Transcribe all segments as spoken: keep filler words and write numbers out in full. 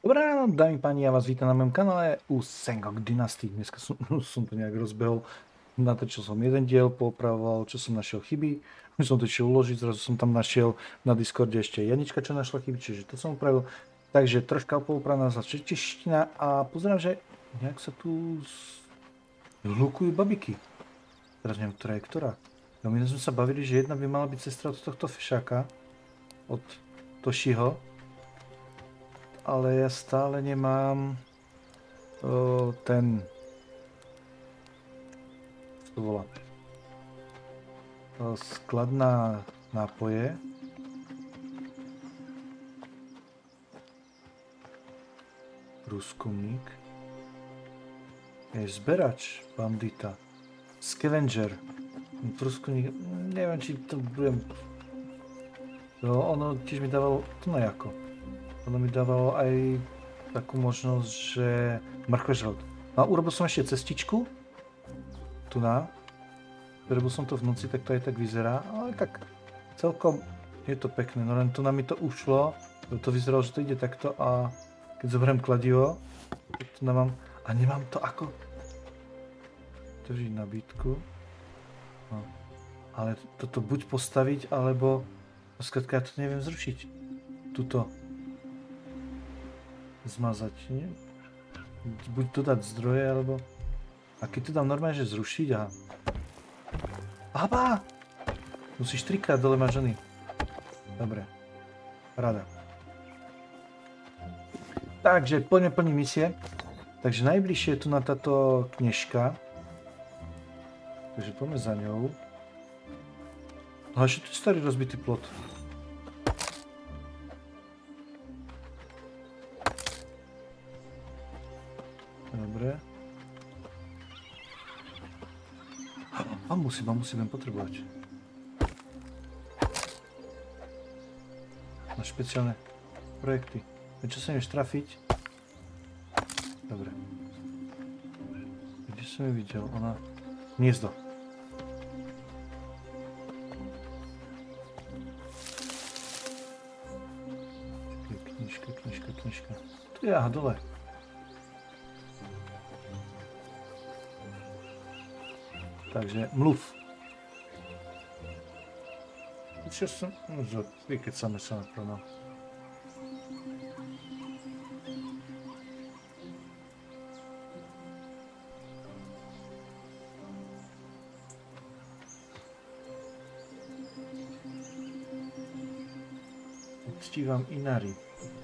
Dobré ráno, dámy páni, ja vás vítam na mojom kanále u Sengok Dynasty. Dneska som, som to nejak rozbehol, natočil som jeden diel, poopravoval, čo som našiel chyby, už som to išiel uložiť, zrazu som tam našiel na Discorde ešte Janička, čo našla chyby, čiže to som upravil. Takže troška poopravená za čeština a pozerám, že nejak sa tu zhlukujú babiky. Teraz neviem, ktorá je ktorá. No my sme sa bavili, že jedna by mala byť sestra od tohto fešáka, od Toshiho. Ale ja stále nemám o, ten, čo to volá, o, sklad na nápoje. Průzkumník. Je zberač bandita. Scavenger. Průzkumník, neviem, či to budem... No, ono tiež mi dávalo to na jako. Ono mi dávalo aj takú možnosť, že mrkvežrot. No a urobil som ešte cestičku. Tu na. Urobil som to v noci, tak to aj tak vyzerá. Ale tak celkom je to pekné. No len tu na mi to ušlo. To vyzeralo, že to ide takto a keď zoberiem kladivo, tak tu mám... A nemám to ako... Držiť nabídku. No. Ale toto buď postaviť, alebo... Skrátka, ja to neviem zrušiť. Tuto. Zmazať, nie? Buď dodať zdroje, alebo... A keď to dám normálne, že zrušiť, aha. Aba! Musíš trikrát dole mať ženy. Dobre. Rada. Takže poďme plniť misie. Takže najbližšie je tu na táto knižka. Takže poďme za ňou. No a ešte tu je starý rozbitý plot. Dobre. A musím, a musím len potrebovať. Na špeciálne projekty. Čo sa nevieš trafiť? Dobre. Kde som ju videl? Ona... Hniezdo. Knižka, knižka, knižka. Tu je, aha, dole. Takže mluv. Čo som... No, vykecáme sa napravo. Uctívam Inari.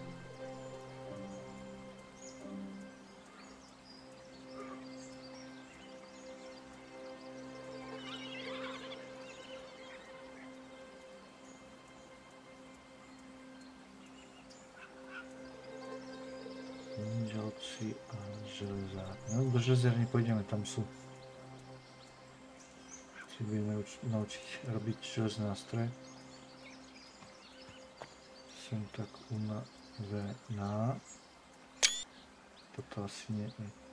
Žalci a železár. No, do železiarny pôjdeme, tam sú. Si budeme naučiť robiť železné nástroje. Som tak unavená. Toto asi nie.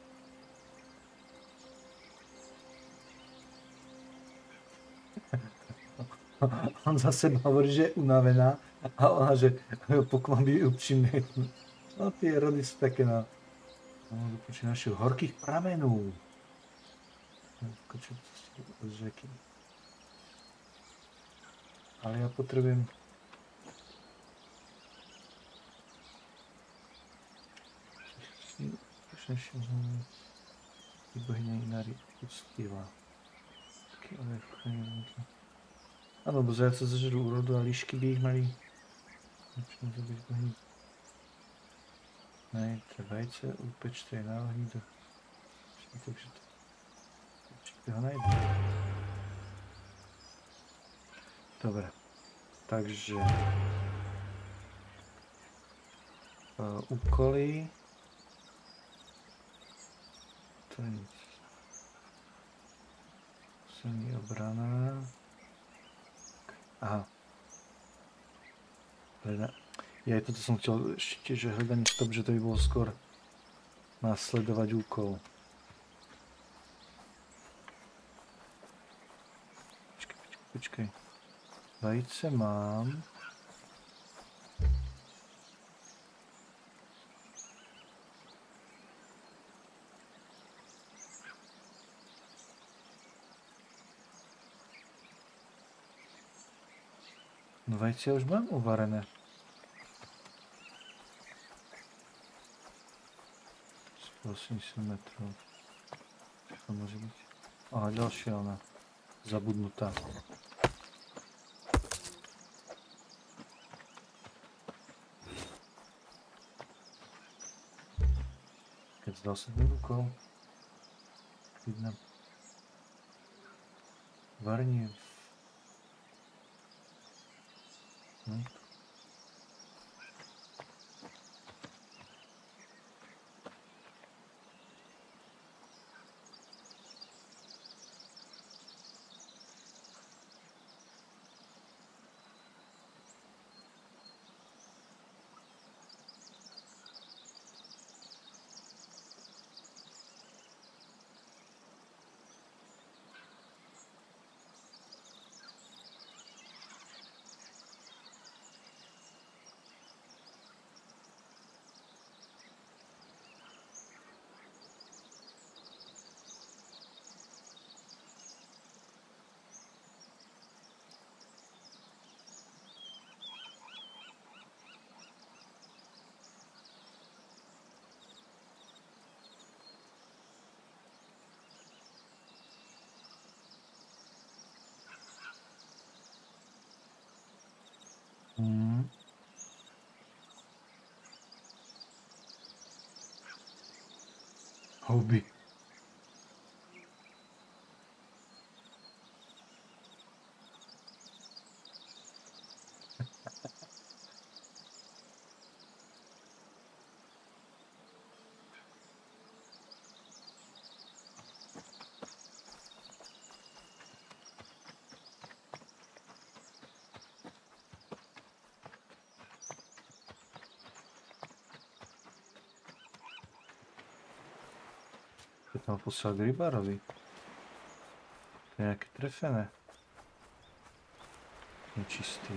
On zase hovorí, že je unavená a ona, že pokiaľ by upřímne. No tie rody sú také na... No, počuť našich horkých pramenů. Skočím z řeky. Ale ja potrebujem... Bohyňa Inari uctíva. Taký onej vchání. Áno, bo zajace zažerú úrodu a líšky by ich mali... Začnú zabiť bohyni. Najte vajce, upečte je na ohni do... Takže to... Určite ho najde. Dobre. Takže... Uh, úkoly... To je nic. Poslední obrana... Aha. Hľada. Ja aj toto som chcel ešte, že hľadanie stop, že to by bolo skôr nasledovať úkol. Počkaj, počkaj, počkaj. Vajce mám. No vajcia už mám uvarené. osemdesiat metrov. Čo to môže byť? Aha, ďalšia ona. Zabudnutá. Keď zdal sa do rukou. Vidno. Varnie. Hm. Mm. Houby. Keď tam poslal k rybárovi. To je nejaké trefené. Nečistý.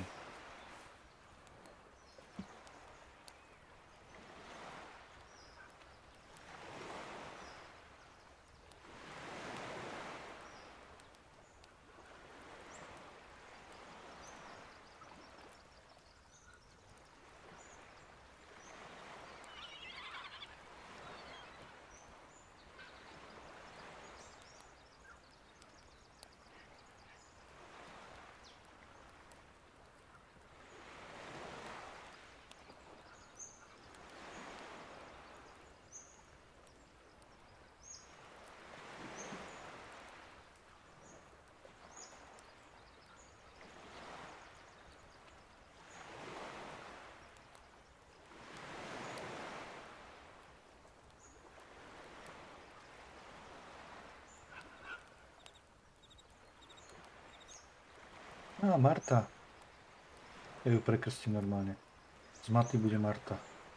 Á, Marta. Ja ju prekrstím normálne. Z Maty bude Marta.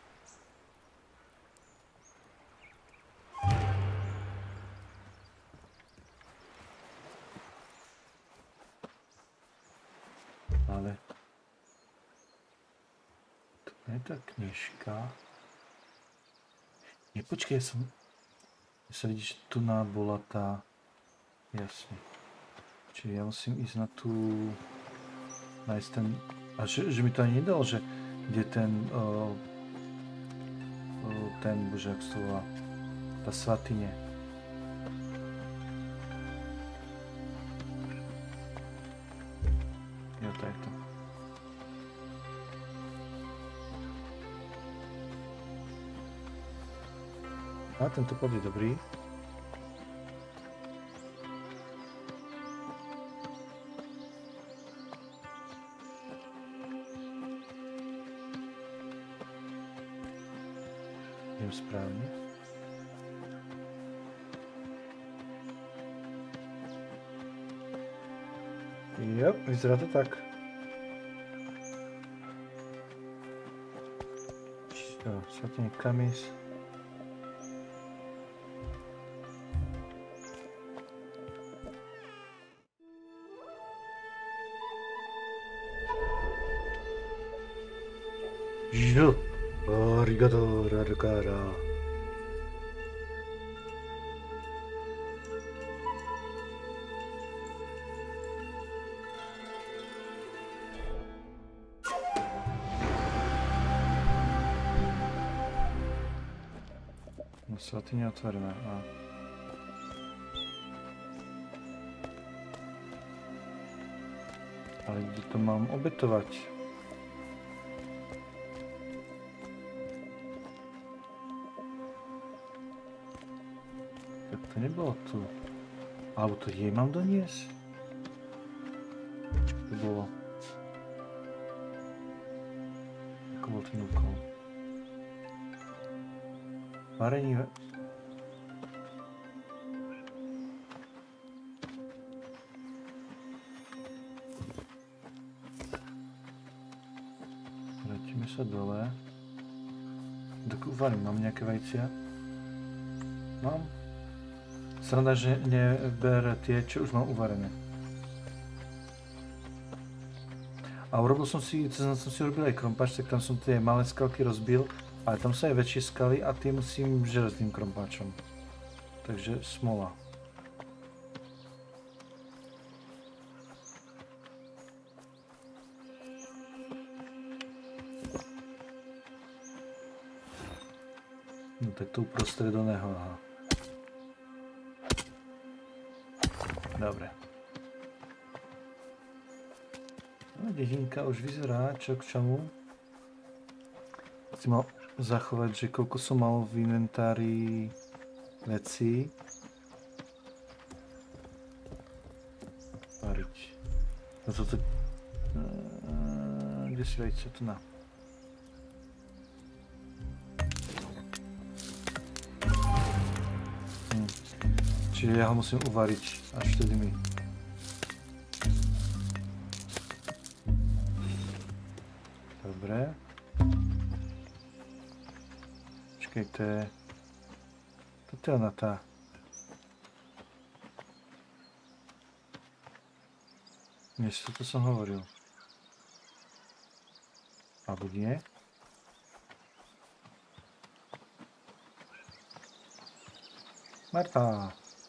Ale... To nie je tá knižka. Nie, počkej, ja som... Ja sa vidíš, tu bola tá... Jasne. Čiže ja musím ísť na tú... Nájsť ten... A že, že mi to ani nedalo, že kde ten... O, o, ten, bože, jak to volá... Tá svatyne. Jo, to je to. A tento pod je dobrý. Idem správne. Jo, vyzerá to tak. Čo, svatý kamis. Jo, arigato, Radukara. No svatyňa otvorená. A. Ale kde to mám obetovať? Tak to nebolo tu. Alebo to jej mám doniesť? Čo to bolo? Ako bol ten úkol? Varení... Vrátime sa dole. Tak uvarím, mám nejaké vajcia? Mám? Sranda, že neber tie, čo už mám uvarené. A urobil som si, cez noc som si urobil aj krompáč, tak tam som tie malé skalky rozbil, ale tam sú aj väčšie skaly a tie musím žerať s tým krompáčom. Takže smola. No tak tu uprostred oného, aha. Dobre. No, dedinka už vyzerá, čo k čomu. Si mal zachovať, že koľko som mal v inventári vecí. Variť. No toto... Kde si vejce? Tu na. Hm. Čiže ja ho musím uvariť, až vtedy mi... Dobre. Počkej, to je... Toto je ona tá. Nie, toto som hovoril. Alebo nie? Marta!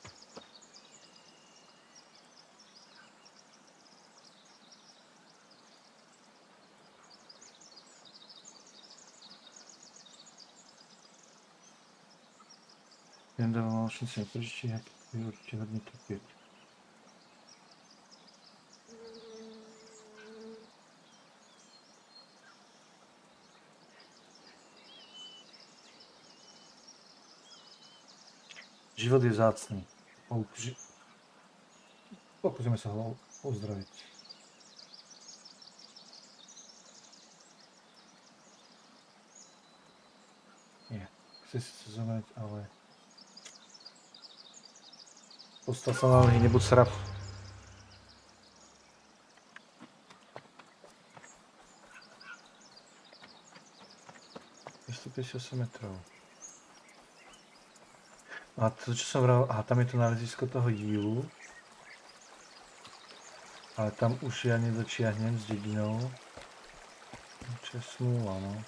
Viem, da vám šance prežiť, jak je určite hodne trpieť. Život je vzácny. Pokúsime sa ho uzdraviť. Nie, chce si sa zomrieť, ale... Postav sa na nohy, nebuď srap. dvestopäťdesiatosem metrov. A to, čo som vral, aha, tam je to nalezisko toho dílu. Ale tam už ja nedočiahnem s dedinou. Čo je smúla, no.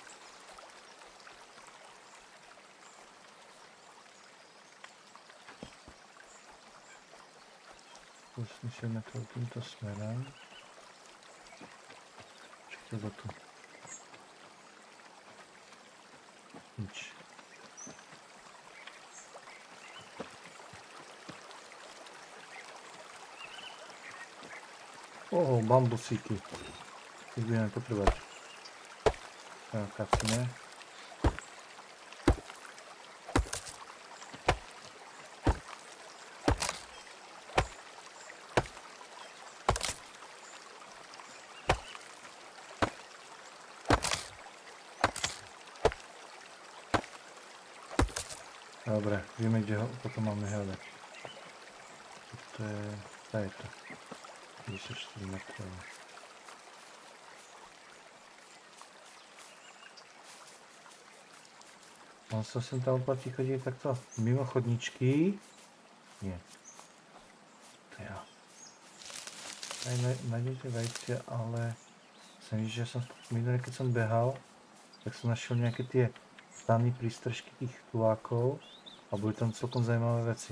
osemdesiat metrov týmto smerom. Čo to za tu? Nič. Oho, bambusíky. Ich budeme potrebovať. Kacíme. Dobre, vieme, kde ho potom máme hľadať. To je... Tá je to. päťdesiatštyri metrov. On sa sem tam oplatí chodiť takto mimo chodničky. Nie. To ja. Aj nájdete vajcia, ale som videl, že ja som minulé, keď som behal, tak som našiel nejaké tie stany prístržky tých tulákov a boli tam celkom zaujímavé veci.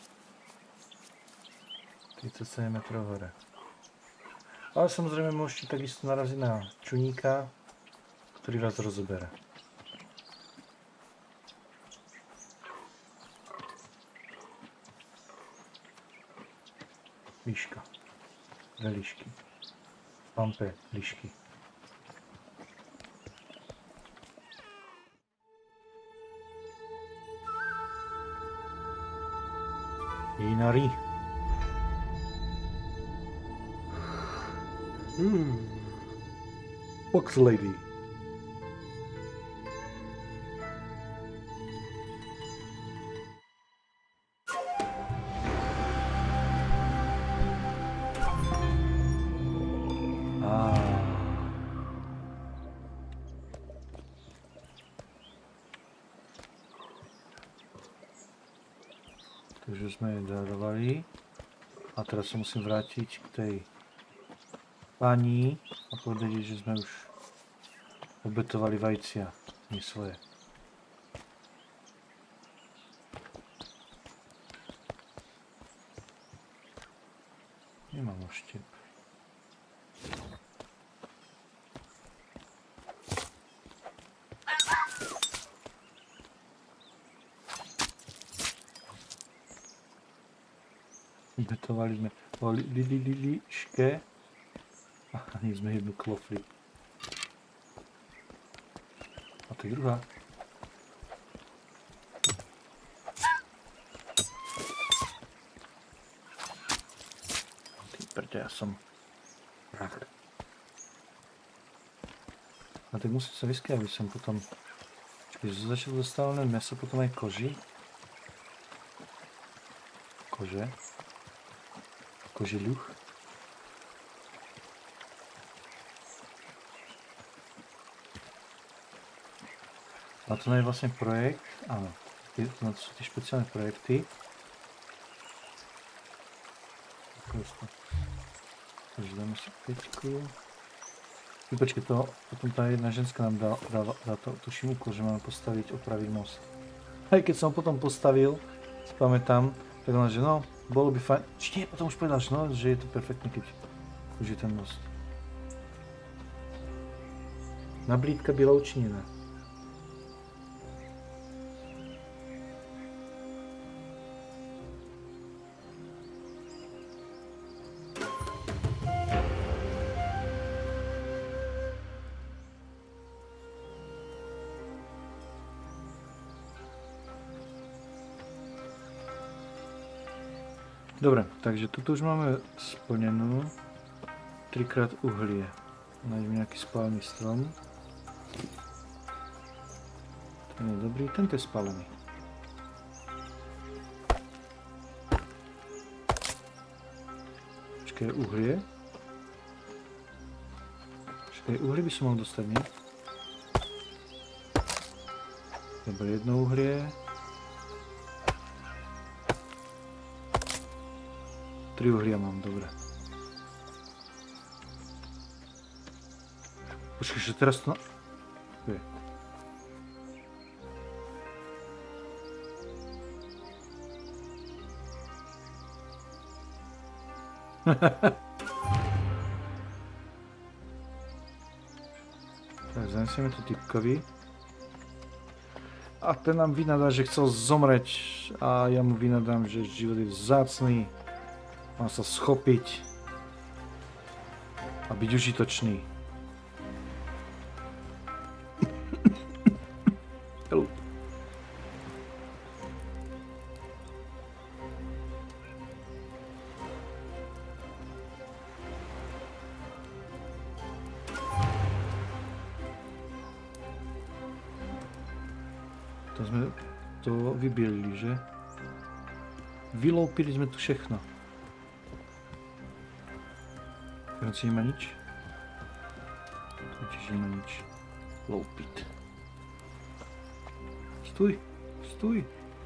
tridsaťsedem metrov hore. Ale samozrejme môžete takisto naraziť na čuníka, ktorý vás rozobere. Líška. Dve líšky. Pampe, líšky. Inari. Hmm. Fox Lady. Takže sme je darovali. A teraz sa musím vrátiť k tej pani a povedať, že sme už obetovali vajcia, nie svoje. Nemám oštep. Obetovali sme po li, li, li, li, liške a ani sme jednu klofli. A to je druhá. Ty prde, ja som prach. A tak musím sa vyskať, aby som potom... Čiže začal dostávané meso, potom aj koži. Kože. Kožiluch. A to je vlastne projekt, áno, to sú tie špeciálne projekty. Takže dáme si päťku. Počkej, to, potom tá jedna ženská nám dá, dá, dá to, tú šimuku, že máme postaviť, opraviť most. Aj keď som ho potom postavil, si pamätám, tak ona, že no, bolo by fajn, či nie, potom už povedal, no, že je to perfektné, keď už je ten most. Nablídka byla učinená. Dobre, takže toto už máme splnenú. Trikrát uhlie. Nájdeme nejaký spálený strom. Ten je dobrý, tento je spálený. Počkaj, uhlie. Počkaj, uhlie by som mal dostať, nie? Dobre, jedno uhlie. Tri uhlia mám, dobre. Počkaj, že teraz to... Je. Tak, zanesieme to typkovi. A ten nám vynadá, že chcel zomreť a ja mu vynadám, že život je vzácný. Má sa schopiť a byť užitočný. To sme to vybielili, že? Vyloupili sme tu všechno. Teraz nemá nič. Tu tiež nemá nič. Loupit. Stoj, stoj.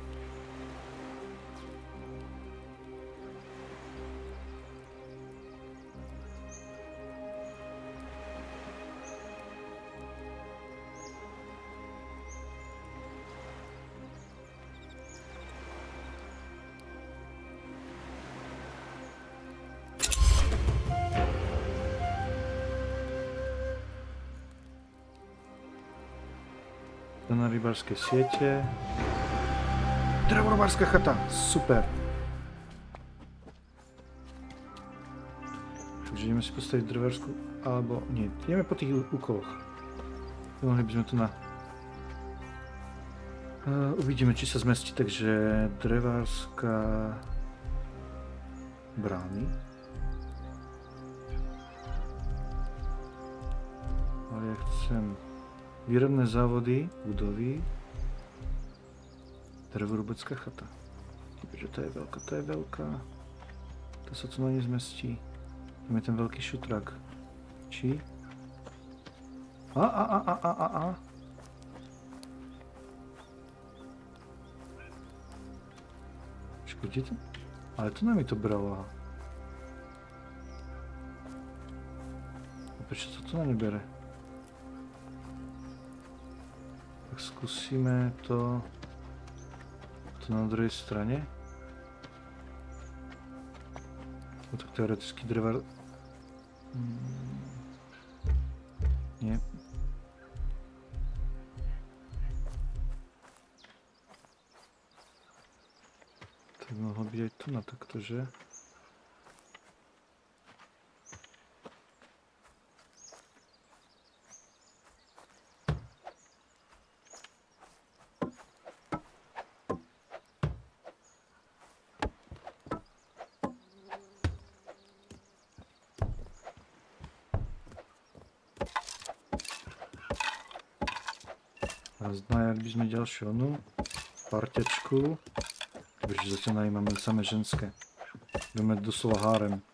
Na rybárske siete. Drevorobárska chata, super. Takže ideme si postaviť drevársku, alebo nie, ideme po tých úkoloch. Mohli by sme to na... Uh, uvidíme, či sa zmestí, takže drevárska... brány. Ale ja chcem výrobné závody, budovy, drevorubecká chata. Takže to je veľká, to je veľká. To sa tu na ne zmestí. Tam je ten veľký šutrák. Či? A, a, a, a, a, a, a. Počkaj, kde to? Ale to nám mi to bralo. A prečo sa to na nebere? Tak skúsime to... To na druhej strane. No tak teoreticky dreva... Hmm. Nie. Tak mohlo byť aj tu na takto, že? A znajali by sme ďalšiu onu partečku. Protože zatiaľ máme samé ženské. Budeme doslova hárem.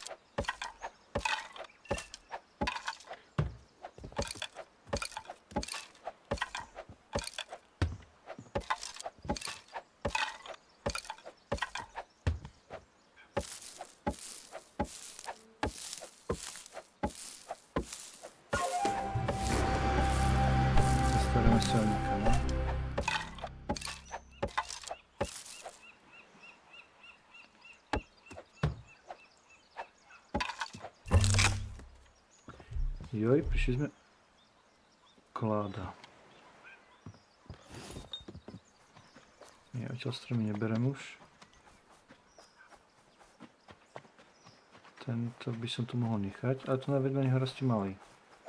Zastaráme silníka, no? Joj, prišli sme... Kláda. Nie, odtiaľ stromy neberem už. Tento by som tu mohol nechať, ale tu na vedľa neho rastie malý.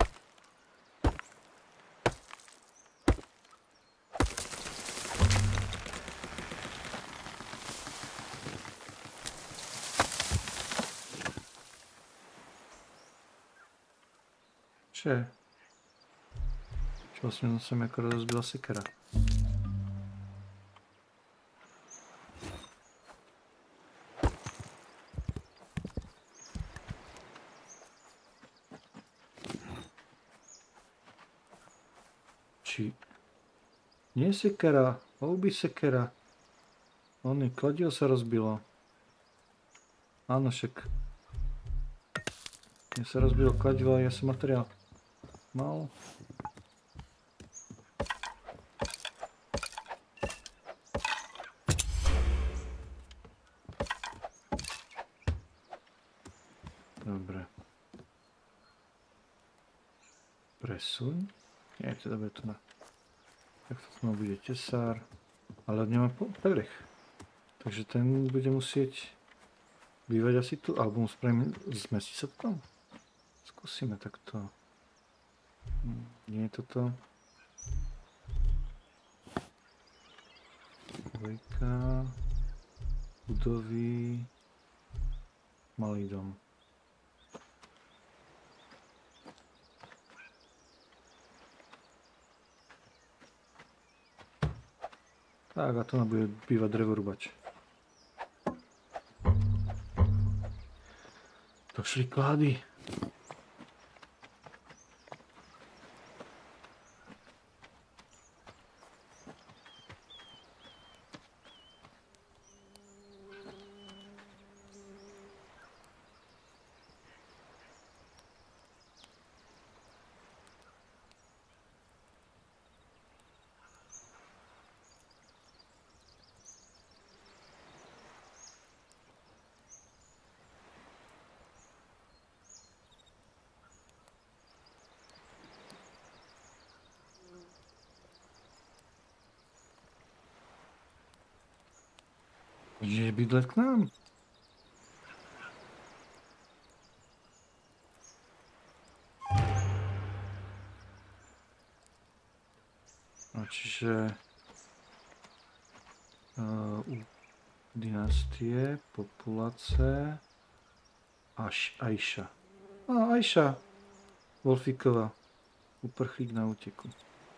Čo je? Čo vlastne sa mi akorát rozbila sekera. Či... Nie sekera, oubi sekera. Ony, kladivo sa rozbilo. Áno, však... Mne sa rozbilo kladivo a ja som materiál mal. Dobre. Presuň. Nie, teda bude to na... Tak to znamená bude tesár. Ale nemá pelech. Takže ten bude musieť bývať asi tu. Alebo mu spravíme... Zmestí sa to tam? Skúsime takto. Nie je toto. Dvojka. Budovy. Malý dom. Tak a to nám bude bývať drevorubač. Došli klády. Že bydlet k nám. Čiže uh, dynastie, populácie, až Ajša. Á, Ajša, Wolfíková, uprchlík na úteku.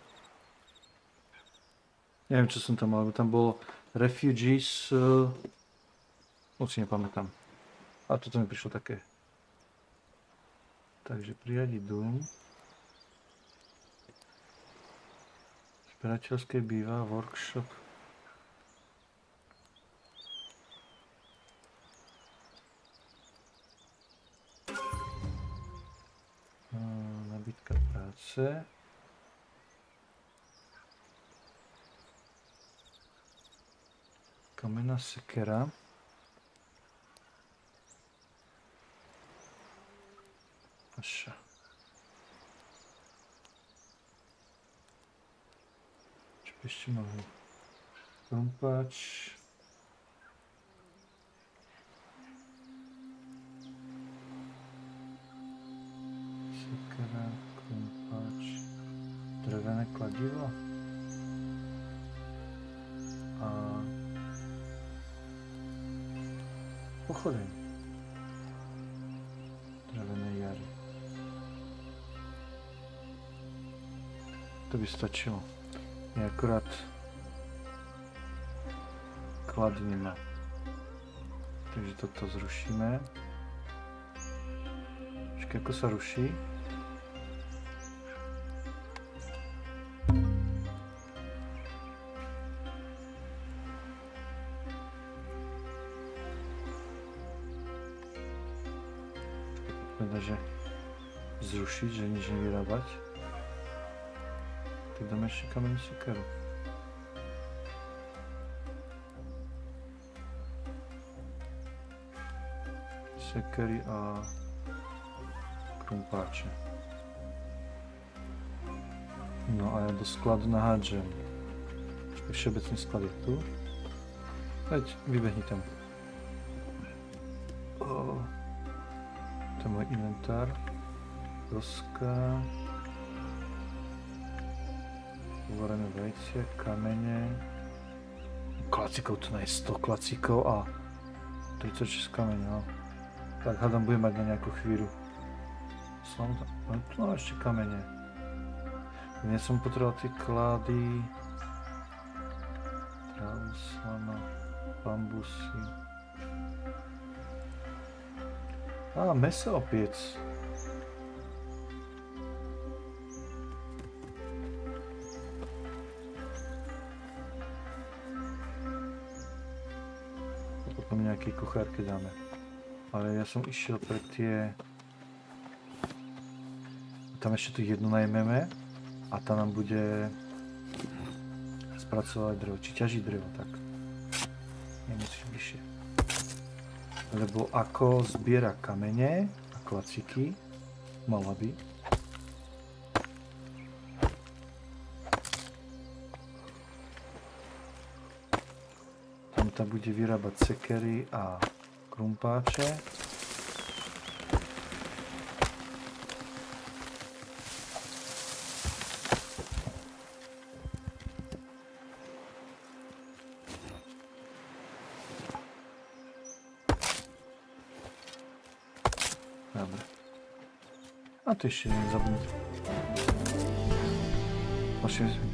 Neviem, čo som tam mal, lebo tam bolo refugees, uh, moc si nepamätám. A toto mi prišlo také. Takže priradiť dům. Zberateľské býva, workshop. Nabídka práce. Kamenná sekera. Aša. Čo by ešte mohli? Krumpáč. Sekera, krumpáč. Drevené kladivo. A pochodeň. Drevené jary. To by stačilo. Je akurát klady nemá. Takže toto zrušíme. Počkej, ako sa ruší? Teda, že zrušiť, že nič nevyrábať. Tak dáme ešte kamennú sekeru. Sekery a krumpáče. No a ja do skladu nahádžem. Všeobecný sklad je tu. Veď, vybehni tam. Oh. To je môj inventár. Doska. Uvarené vajcia, kamene. Klacíkov tu je sto klacíkov a tridsaťšesť kamene, no. Tak hádam, budem mať na nejakú chvíľu. Som tam, no tu mám ešte kamene. Dnes som potreboval tie klady. Trávu, slama, bambusy. Á, meso opiec. Potom nejaké kuchárky dáme. Ale ja som išiel pre tie... Tam ešte tu jednu najmeme a tá nám bude spracovať drevo, či ťažiť drevo, tak. Nemusíš bližšie. Lebo ako zbiera kamene a klacíky, mala by. Tam tá bude vyrábať sekery a krumpáče. Dobre. A to ešte nezabudnúť. Môžem zbyť.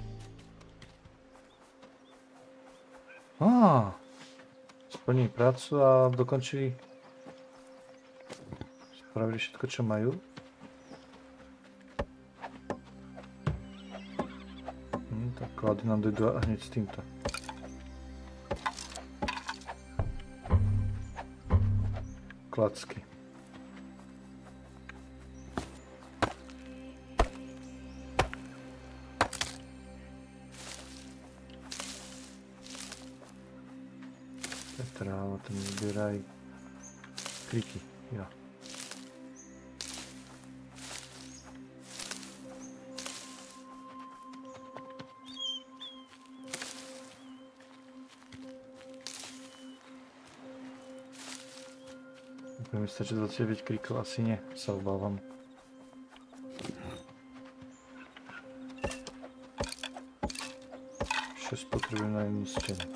Á, splnili prácu a dokončili. Spravili všetko, čo majú. Hm, tak klady nám dojdú hneď s týmto. Klacky. Tráva, ten zbieraj kriky, ja. Bude mi stačiť dvadsaťdeväť krikov, asi nie, sa obávam. šesť potrebujem na jednu stenu.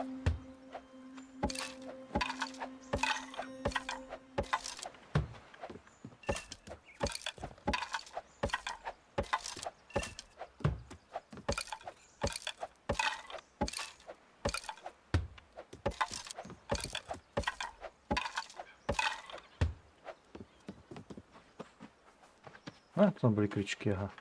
A, tam boli kričky, aha.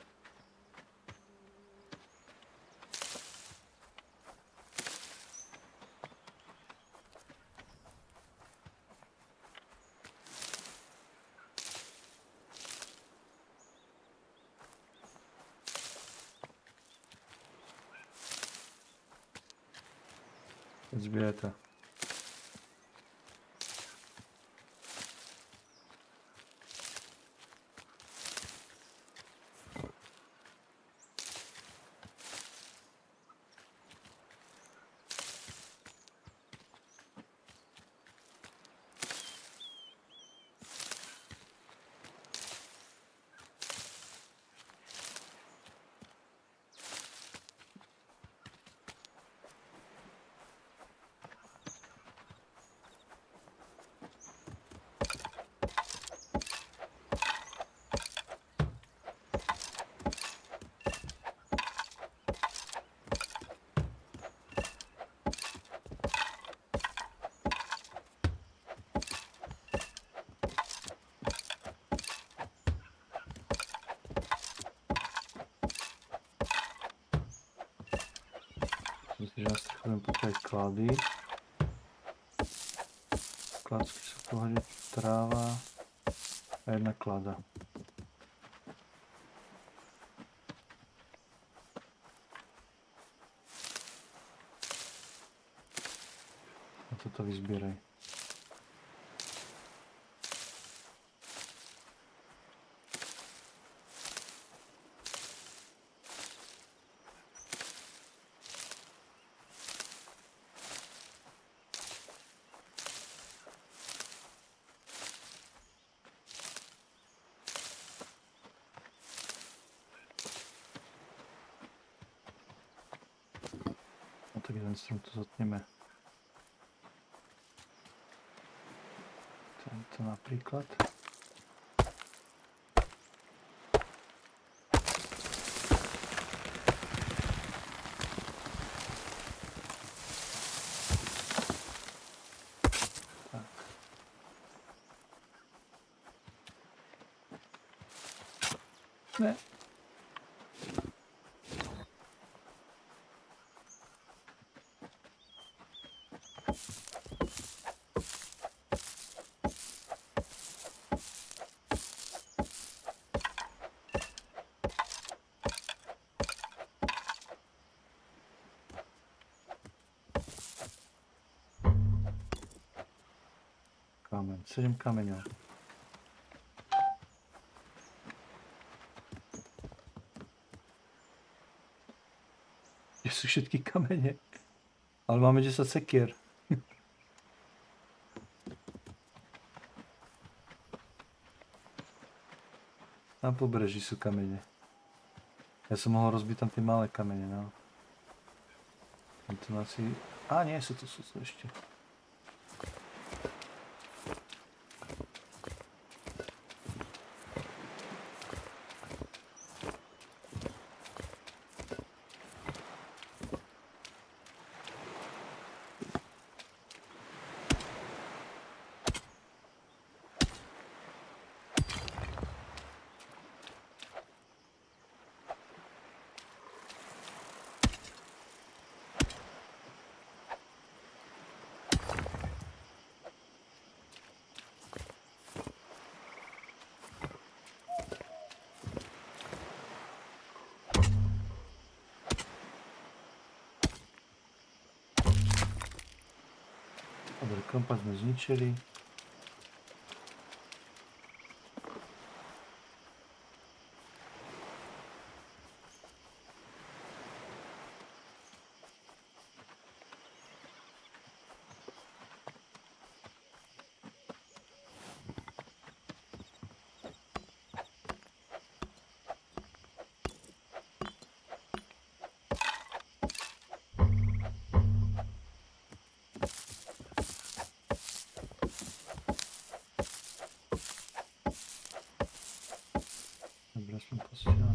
Zbieraj to. Myslím, že na strechu budem potrebovať klady. Kladsky sú v pohode, tráva a jedna klada. A toto vyzbieraj. Tak jeden strom to zotneme. Tento napríklad. Tak. Ne. Kameň, sedem kameňov. Kde sú všetky kamene? Ale máme desať sekier. Na pobreží sú kamene. Ja som mohol rozbiť tam tie malé kamene, no. To asi... Á, nie, sú to, sú to ešte. Dobre, kompas sme zničili.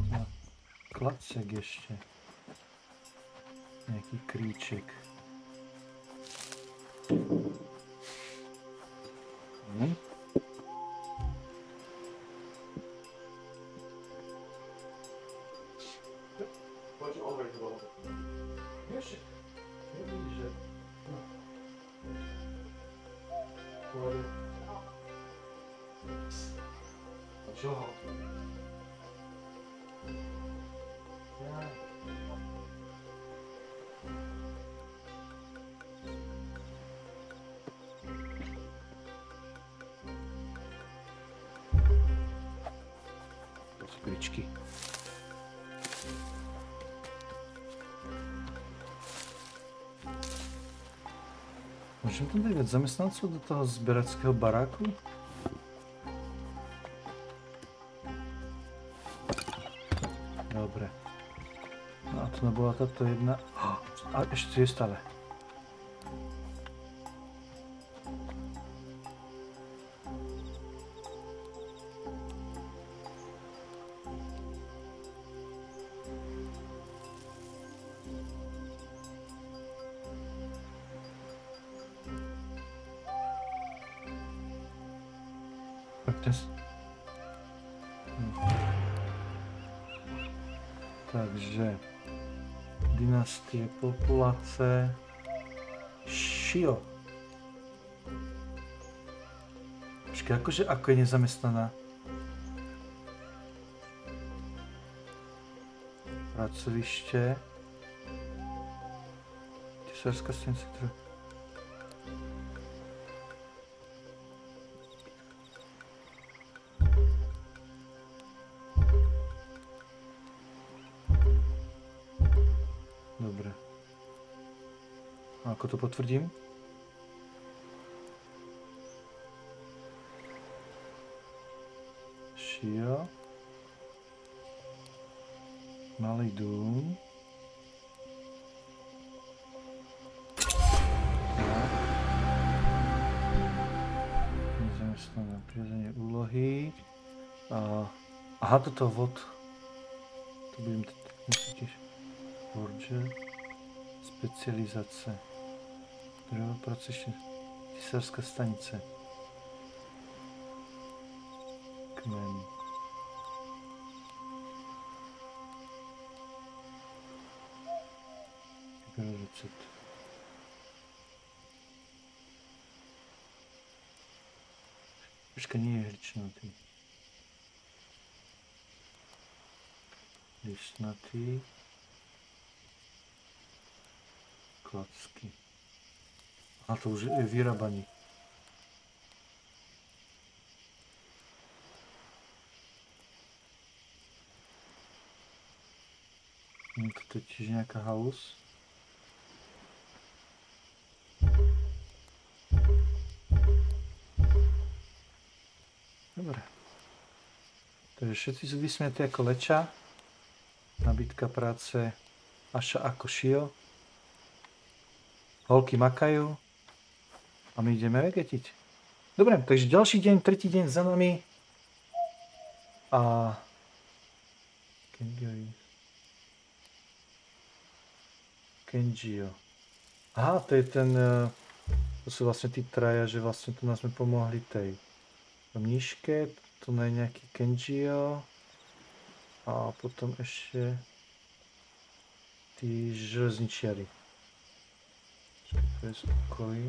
No, klacek ešte. Nejaký kríček. Hm? Poď over to bolo. Ešte. Nevidíš, že... Poď. A čoho? Ja. To sú kričky. Môžem tam dať viac zamestnancov do toho zberackého baráku? Dobre. No a to nebola táto jedna... A ešte je stále. Takže dynastie, populace, Shio. Počkej, akože ako je nezamestnaná? Pracovište. Tesárska stanica, ktorá... Dobre. A ako to potvrdím? Shio. Malý dům. Nezamestnané priazanie úlohy. A... Aha, toto vod. To budem musieť tiež. Forge. Specializace. Drevo procesne. Tisárska stanice. Kmen. Recept. Počkaj, nie je hličnatý. Listnatý. Klacky. A to už je vyrábaný. Toto je tiež nejaká halus. Dobre. Takže všetci sú vysmiatí ako leča. Nabytka práce Aša ako Shio. Holky makajú. A my ideme vegetiť. Dobre, takže ďalší deň, tretí deň za nami. A... Kenjio. Kenjio. Aha, to je ten... To sú vlastne tí traja, že vlastne tu nás sme pomohli tej mníške. Tu je nejaký Kenjio. A potom ešte... Tí železničiari. To je z okolí.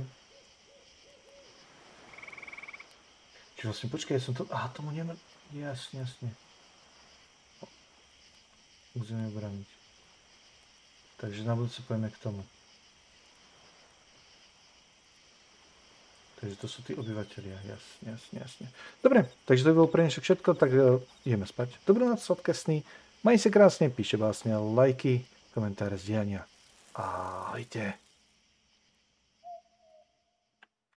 Čiže vlastne, počkaj, ja som to... Aha, tomu nemá... Jasne, jasne. Musíme brániť. Takže na budúce pojeme k tomu. Takže to sú tí obyvateľia, jasne, jasne, jasne. Dobre, takže to by bolo pre dnešok všetko, tak uh, ideme spať. Dobrú noc, sladké sny. Maj sa krásne, píšte básne, lajky, komentáre, zdieľania. Ahojte.